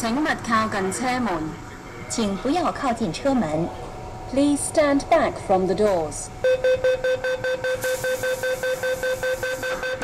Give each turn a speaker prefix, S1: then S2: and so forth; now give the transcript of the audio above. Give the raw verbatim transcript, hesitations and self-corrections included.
S1: 請勿靠近車門。
S2: 請不要靠近車門。
S1: Please stand back from the doors.